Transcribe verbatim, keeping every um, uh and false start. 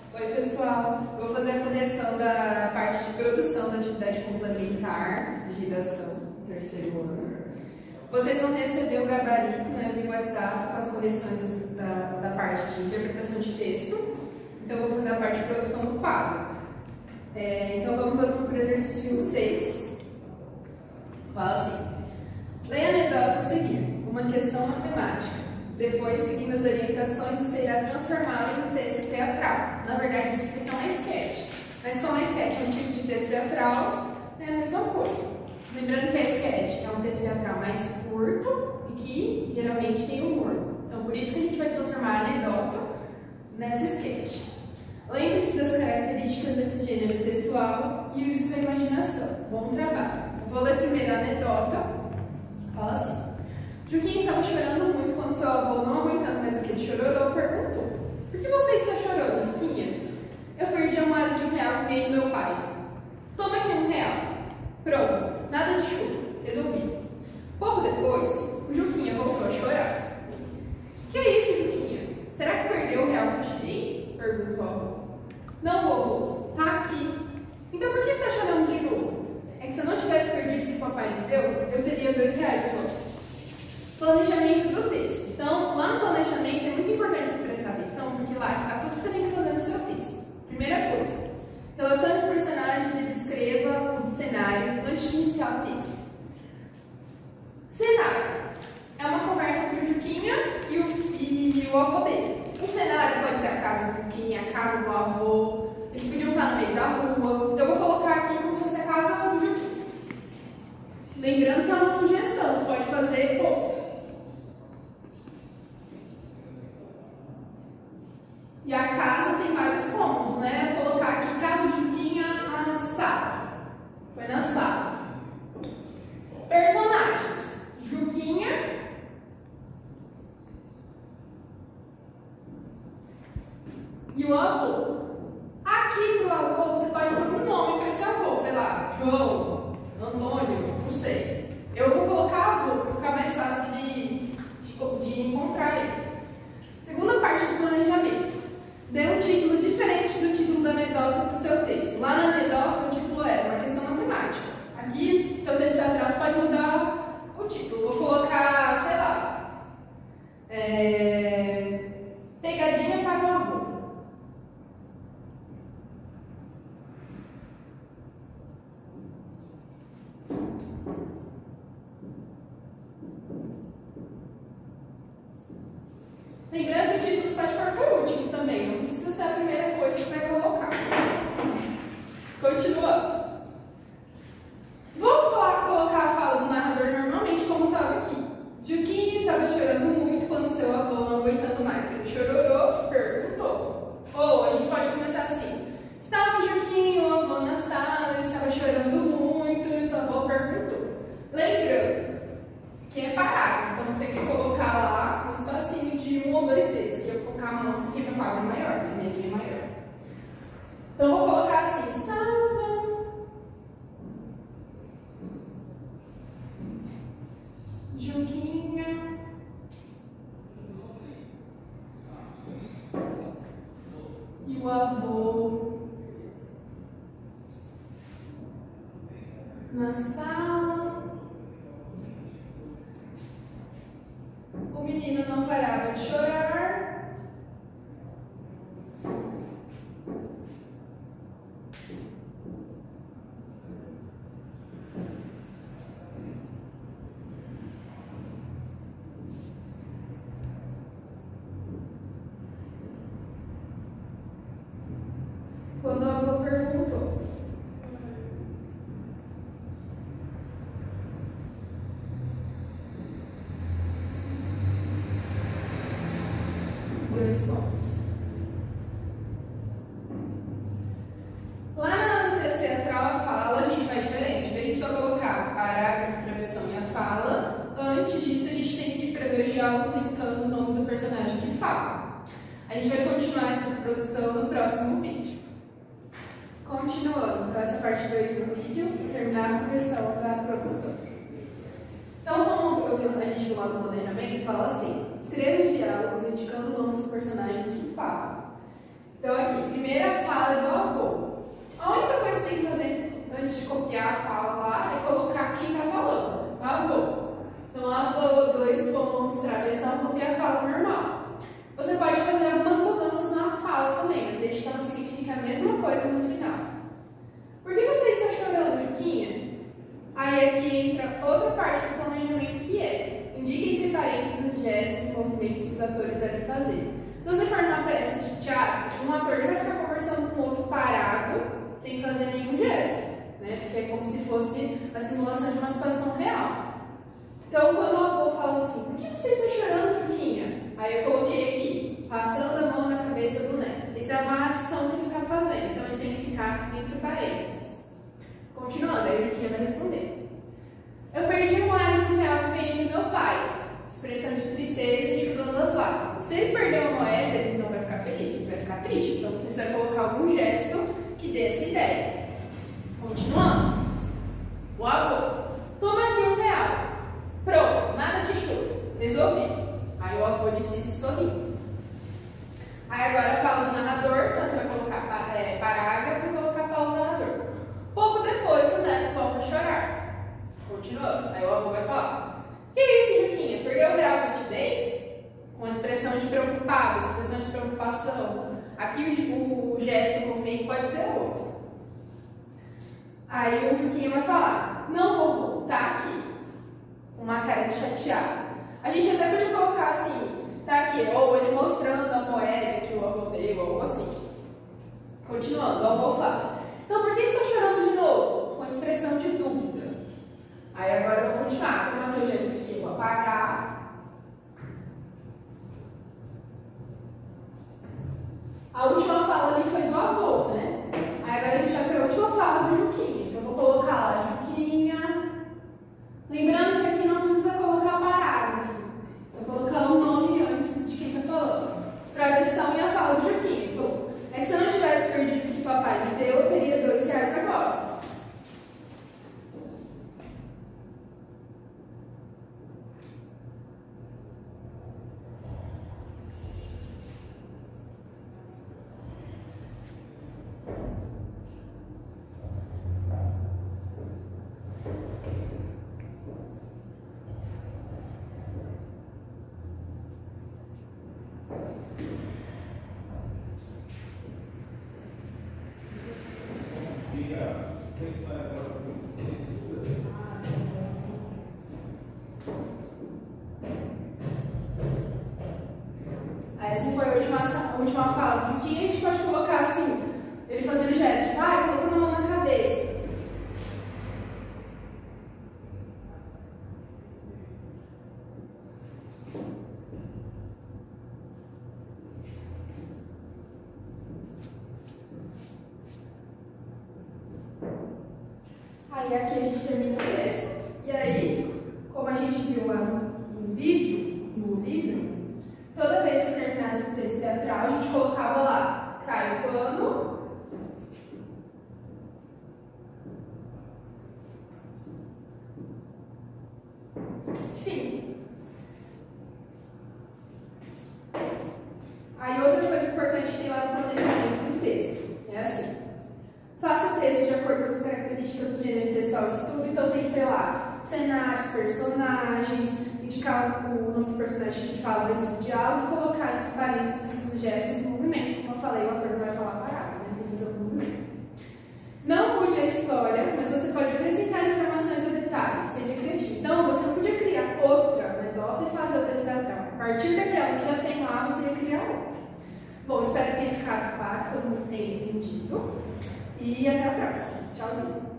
Oi pessoal, vou fazer a correção da parte de produção da atividade complementar de redação do terceiro ano. Vocês vão receber o gabarito, né, via WhatsApp com as correções da, da parte de interpretação de texto. Então eu vou fazer a parte de produção do quadro. É, então vamos para o exercício seis. Fala assim: leia a anedota a seguir, uma questão matemática. Depois, seguindo as orientações, você irá transformá-lo em texto teatral. Na verdade, isso aqui é uma sketch. Mas como a sketch é um tipo de texto teatral, é a mesma coisa. Lembrando que a sketch é um texto teatral mais curto e que geralmente tem humor. Então, por isso que a gente vai transformar a anedota nessa sketch. Lembre-se das características desse gênero textual e use sua imaginação. Bom trabalho. Vou ler primeiro a anedota. Fala assim: Juquinha estava chorando muito quando seu avô, não aguentando mais aquele chororô, perguntou: por que você está chorando, Juquinha? Eu perdi a moeda de um real que ganhei do meu pai. Toma aqui um real. Pronto, nada de choro. Resolvi. Pouco depois, o Juquinha voltou a chorar. Que é isso, Juquinha? Será que perdeu o real que eu te dei? Perguntou o avô. Não, vovô, tá aqui. Então por que você está chorando de novo? É que se eu não tivesse perdido o que o papai me deu, eu teria dois reais agora. Planejamento do texto. Então, lá no planejamento é muito importante você prestar atenção, porque lá está tudo que você tem que fazer no seu texto. Primeira coisa, relacione os personagens e descreva o cenário antes de iniciar o texto. Cenário. É uma conversa entre o Juquinha e o, e o avô dele. O cenário pode ser a casa do Juquinha, a casa do avô. Eles podiam estar no meio da rua. Eu vou colocar aqui como se fosse a casa do Juquinha. Lembrando que é uma sugestão, você pode fazer outra. E a casa tem vários cômodos, né? Vou colocar aqui casa de Juquinha, a sala. Foi na sala. Personagens: Juquinha e o avô. Aqui pro avô, você pode dar um nome para esse avô, sei lá, João, Antônio, não sei. Eu vou colocar avô para ficar mais fácil de, de, de encontrar ele. Segunda parte do planejamento. Dê um título diferente do título da anedota para o seu texto. Lá na anedota, o título é uma questão matemática. Aqui, seu texto atrás pode mudar o título. Vou colocar, sei lá, é, pegadinha para o avô. Lembrando que o título você pode pôr por último também, não precisa ser a primeira coisa que você vai colocar. Continuando. Vou colocar a fala do narrador normalmente como estava aqui. Juquinha estava chorando muito quando seu avô, não aguentando mais aquele chororô, perguntou. Ou a gente pode começar assim: estava o Juquinha e o avô na sala, ele estava chorando muito e seu avô perguntou. Lembrando que é parágrafo, então tem que colocar lá um espacinho de um ou dois dedos. Aqui eu vou colocar a mão porque meu parágrafo é maior, a minha aqui é maior. Então eu vou colocar assim: estava Juquinha e o avô na sala. O menino não parava de chorar. Quando o avô perguntou. Dois pontos. Lá no texto teatral, a fala, a gente faz diferente. Em vez de só colocar o parágrafo, a travessão e a fala, antes disso a gente tem que escrever os diálogos indicando o nome do personagem que fala. A gente vai continuar essa produção no próximo vídeo. Continuando, então essa parte dois do vídeo, para terminar a correção da produção. Então, como a gente viu lá no planejamento, fala assim: escreva os diálogos indicando o nome dos personagens que falam. Então, aqui, primeira parte do planejamento que é: indique entre parênteses os gestos e movimentos que os atores devem fazer. Se você for numa peça de teatro, um ator vai ficar conversando com o outro parado, sem fazer nenhum gesto, né? Porque é como se fosse a simulação de uma situação real. Então, quando o avô fala assim: por que você está chorando, Juquinha? Aí eu coloquei aqui, passando a mão na cabeça do neto. Isso é uma ação que ele está fazendo, então isso tem que ficar entre parênteses. Continuando, aí o Juquinha vai responder: eu perdi um moeda de um real que ganhei do meu pai. Expressão de tristeza e enxugando as lágrimas. Se ele perder uma moeda, ele não vai ficar feliz, ele vai ficar triste. Então você vai colocar algum gesto que dê essa ideia. Continuando. O avô: toma aqui um real. Pronto, nada de choro. Resolvi. Aí o avô disse isso sorrindo. Aí agora fala do narrador, então você vai colocar é, parágrafo e colocar a fala do narrador. Pouco depois o neto volta a chorar. Continuando. Aí o avô vai falar: que isso, Juquinha? Perdeu o real que eu te dei? Com a expressão de preocupado, expressão de preocupação. Aqui o, o gesto, o movimento pode ser outro. Aí o Juquinha vai falar: não vou voltar aqui. Uma cara de chateado. A gente até pode colocar assim, tá aqui, ou ele mostrando a moeda que o avô deu, ou assim. Continuando, o avô fala: então por que você está chorando de novo? Com expressão de dúvida. Aí agora eu vou continuar. Como eu já expliquei, vou apagar. A última fala ali foi do avô, né? Aí agora a gente vai para a última fala do Juquinha. Então eu vou colocar lá, Juquinha. Lembrando que aqui não precisa colocar parágrafo. Eu vou colocar o nome antes de quem está falando. Travessão e a fala do Juquinha. Ele falou: é que se eu não tivesse perdido o que papai me deu, eu teria dois reais agora. Essa foi a última, a última fala. O que a gente pode colocar assim? Ele fazendo gesto, vai, colocando a mão na cabeça. Aí aqui a gente termina o texto. E aí, como a gente viu lá no, no vídeo, no livro, toda vez que terminasse o texto teatral, a gente colocava lá: cai o pano. Fim. Aí outra coisa importante que tem lá no planejamento do texto é assim: faça o texto de acordo com as características do gênero textual de estudo. Então tem que ter lá cenários, personagens, indicar o nome do personagem que fala antes do diálogo e colocar entre parênteses os gestos e movimentos. Como eu falei, o ator não vai falar parado, né? Tem que fazer o movimento. Não mude a história, mas você pode acrescentar informações ou detalhes, seja criativo. Então, você não podia criar outra anedota e fazer o texto teatral. A partir daquela que já tem lá, você ia criar outra. Bom, espero que tenha ficado claro, que todo mundo tenha entendido. E até a próxima. Tchauzinho.